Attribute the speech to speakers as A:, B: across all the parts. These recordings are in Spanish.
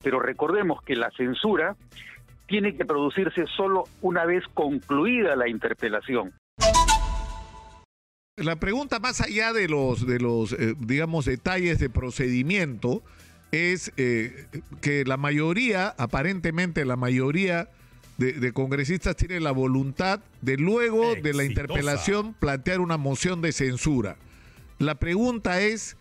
A: Pero recordemos que la censura tiene que producirse solo una vez concluida la interpelación.
B: La pregunta, más allá de los digamos, detalles de procedimiento, es que la mayoría, aparentemente la mayoría de congresistas tiene la voluntad de luego de la interpelación plantear una moción de censura. La pregunta es,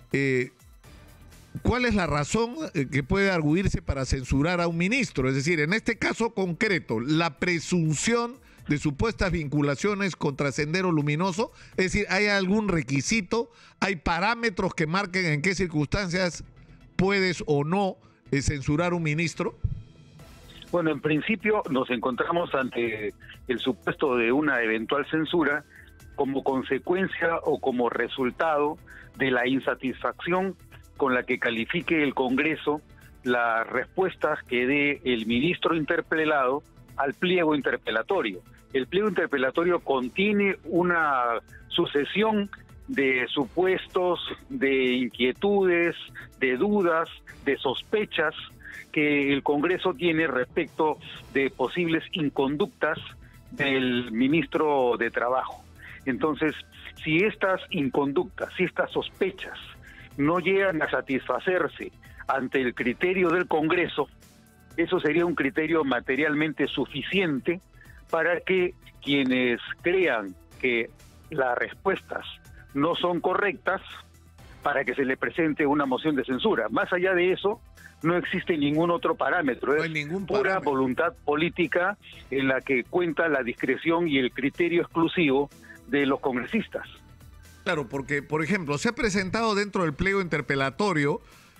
B: ¿cuál es la razón que puede arguirse para censurar a un ministro? Es decir, en este caso concreto, la presunción de supuestas vinculaciones contra Sendero Luminoso, es decir, ¿hay algún requisito? ¿Hay parámetros que marquen en qué circunstancias puedes o no censurar a un ministro?
A: Bueno, en principio nos encontramos ante el supuesto de una eventual censura como consecuencia o como resultado de la insatisfacción con la que califique el Congreso las respuestas que dé el ministro interpelado al pliego interpelatorio. El pliego interpelatorio contiene una sucesión de supuestos, de inquietudes, de dudas, de sospechas que el Congreso tiene respecto de posibles inconductas del ministro de Trabajo. Entonces, si estas inconductas, si estas sospechas no llegan a satisfacerse ante el criterio del Congreso, eso sería un criterio materialmente suficiente para que quienes crean que las respuestas no son correctas, para que se le presente una moción de censura. Más allá de eso, no existe ningún otro parámetro. No hay ningún pura parámetro. Voluntad política en la que cuenta la discreción y el criterio exclusivo de los congresistas.
B: Claro, porque, por ejemplo, se ha presentado dentro del pliego interpelatorio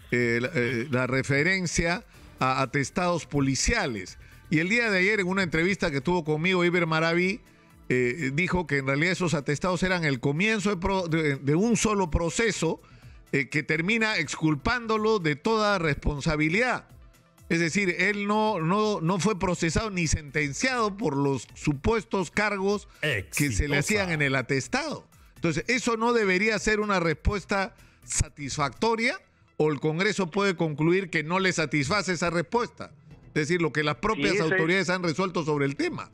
B: la referencia a atestados policiales. Y el día de ayer, en una entrevista que tuvo conmigo Iber Maraví, dijo que en realidad esos atestados eran el comienzo de un solo proceso que termina exculpándolo de toda responsabilidad. Es decir, él no fue procesado ni sentenciado por los supuestos cargos que se le hacían en el atestado. Entonces, ¿eso no debería ser una respuesta satisfactoria o el Congreso puede concluir que no le satisface esa respuesta? Es decir, lo que las propias autoridades han resuelto sobre el tema.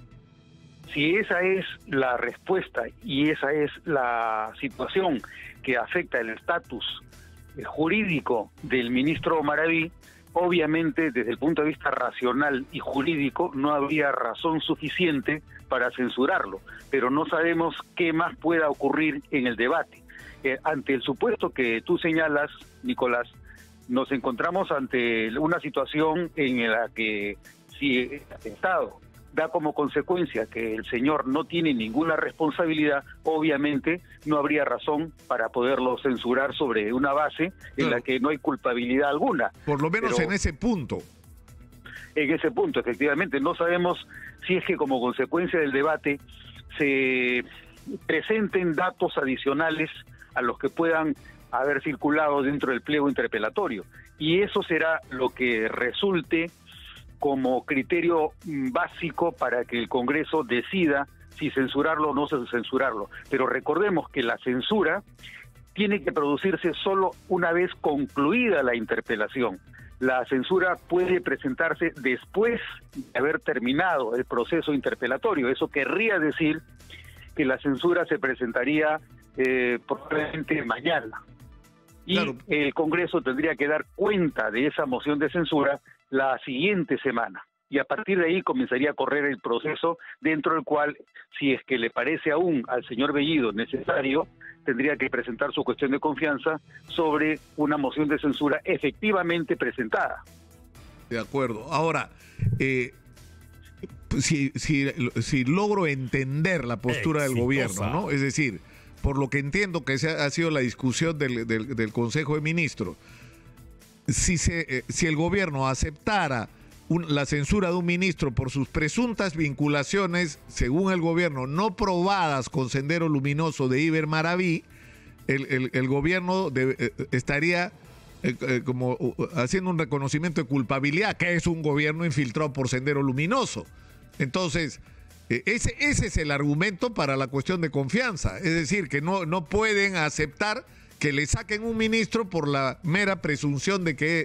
A: Si esa es la respuesta y esa es la situación que afecta el estatus jurídico del ministro Maraví, obviamente desde el punto de vista racional y jurídico no habría razón suficiente para censurarlo, pero no sabemos qué más pueda ocurrir en el debate. Ante el supuesto que tú señalas, Nicolás, nos encontramos ante una situación en la que si el atentado da como consecuencia que el señor no tiene ninguna responsabilidad, obviamente no habría razón para poderlo censurar sobre una base en la que no hay culpabilidad alguna.
B: Por lo menos en ese punto.
A: En ese punto, efectivamente, no sabemos si es que como consecuencia del debate se presenten datos adicionales a los que puedan haber circulado dentro del pliego interpelatorio. Y eso será lo que resulte como criterio básico para que el Congreso decida si censurarlo o no censurarlo. Pero recordemos que la censura tiene que producirse solo una vez concluida la interpelación. La censura puede presentarse después de haber terminado el proceso interpelatorio. Eso querría decir que la censura se presentaría probablemente mañana. Y claro, el Congreso tendría que dar cuenta de esa moción de censura la siguiente semana. Y a partir de ahí comenzaría a correr el proceso dentro del cual, si es que le parece aún al señor Bellido necesario, tendría que presentar su cuestión de confianza sobre una moción de censura efectivamente presentada.
B: De acuerdo. Ahora, si logro entender la postura del gobierno, ¿no? Es decir, por lo que entiendo que ha sido la discusión del Consejo de Ministros, si el gobierno aceptara la censura de un ministro por sus presuntas vinculaciones, según el gobierno, no probadas con Sendero Luminoso de Iber Maraví, el gobierno estaría como haciendo un reconocimiento de culpabilidad, que es un gobierno infiltrado por Sendero Luminoso. Entonces, ese es el argumento para la cuestión de confianza. Es decir, que no pueden aceptar que le saquen un ministro por la mera presunción de que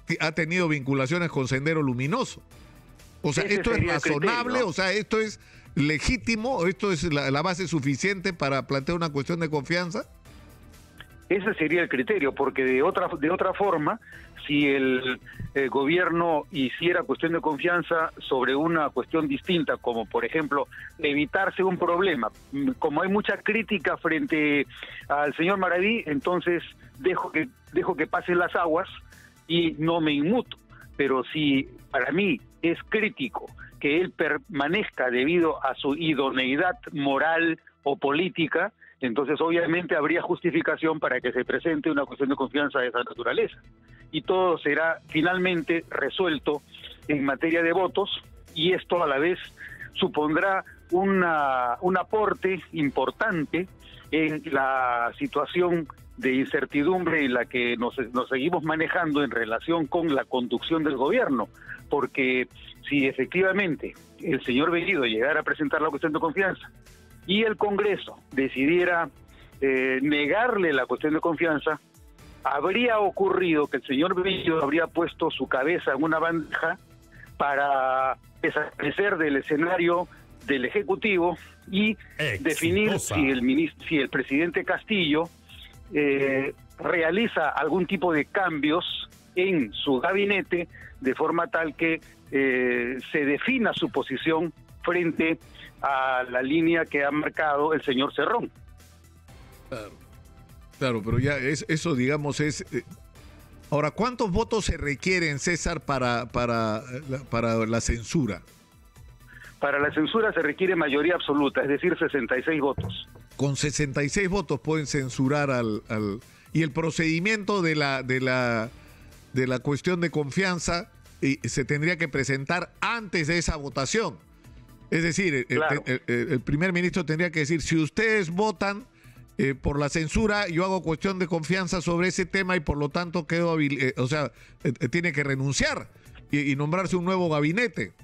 B: ha tenido vinculaciones con Sendero Luminoso. O sea,
A: Ese
B: ¿esto es
A: sería el
B: razonable?
A: criterio, ¿no?
B: O sea, ¿esto es legítimo? ¿Esto es la base suficiente para plantear una cuestión de confianza?
A: Ese sería el criterio, porque de otra forma, si el gobierno hiciera cuestión de confianza sobre una cuestión distinta, como por ejemplo evitarse un problema, como hay mucha crítica frente al señor Maraví, entonces dejo que pasen las aguas y no me inmuto. Pero si para mí es crítico que él permanezca debido a su idoneidad moral o política, entonces obviamente habría justificación para que se presente una cuestión de confianza de esa naturaleza. Y todo será finalmente resuelto en materia de votos, y esto a la vez supondrá un aporte importante en la situación de incertidumbre en la que nos seguimos manejando en relación con la conducción del gobierno, porque si efectivamente el señor Bellido llegara a presentar la cuestión de confianza y el Congreso decidiera negarle la cuestión de confianza, habría ocurrido que el señor Bellido habría puesto su cabeza en una bandeja para desaparecer del escenario del Ejecutivo y definir si el presidente Castillo realiza algún tipo de cambios en su gabinete de forma tal que se defina su posición frente a la línea que ha marcado el señor Cerrón.
B: Claro, pero ya eso, digamos, es... Ahora, ¿cuántos votos se requieren, César, para la censura?
A: Para la censura se requiere mayoría absoluta, es decir, 66 votos.
B: Con 66 votos pueden censurar y el procedimiento de la cuestión de confianza se tendría que presentar antes de esa votación. Es decir,
A: claro,
B: el primer ministro tendría que decir, si ustedes votan por la censura, yo hago cuestión de confianza sobre ese tema y por lo tanto tiene que renunciar y nombrarse un nuevo gabinete.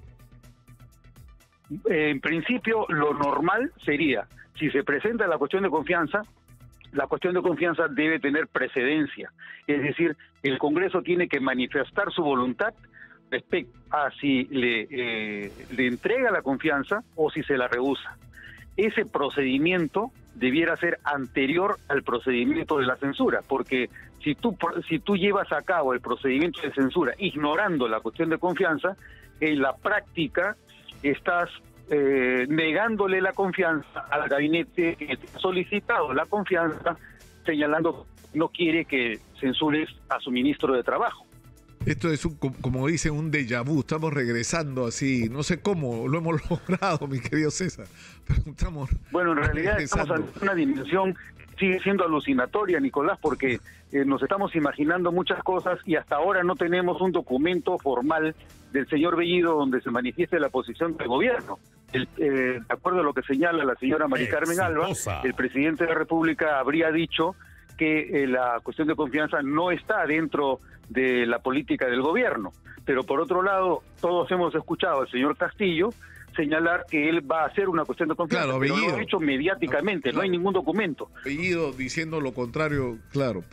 A: En principio, lo normal sería, si se presenta la cuestión de confianza debe tener precedencia. Es decir, el Congreso tiene que manifestar su voluntad respecto a si le entrega la confianza o si se la rehúsa. Ese procedimiento debiera ser anterior al procedimiento de la censura, porque si tú llevas a cabo el procedimiento de censura ignorando la cuestión de confianza, en la práctica estás negándole la confianza al gabinete que te ha solicitado la confianza, señalando que no quiere que censures a su ministro de Trabajo.
B: Esto es, como dicen, un déjà vu. Estamos regresando así. No sé cómo lo hemos logrado, mi querido César. Pero
A: bueno, en realidad estamos en una dimensión que sigue siendo alucinatoria, Nicolás, porque nos estamos imaginando muchas cosas y hasta ahora no tenemos un documento formal del señor Bellido donde se manifieste la posición del gobierno. De acuerdo a lo que señala la señora Mari Carmen Alba, el presidente de la República habría dicho que la cuestión de confianza no está dentro de la política del gobierno. Pero por otro lado, todos hemos escuchado al señor Castillo señalar que él va a hacer una cuestión de confianza,
B: claro,
A: pero lo ha hecho mediáticamente, no hay ningún documento.
B: Bellido diciendo lo contrario, claro.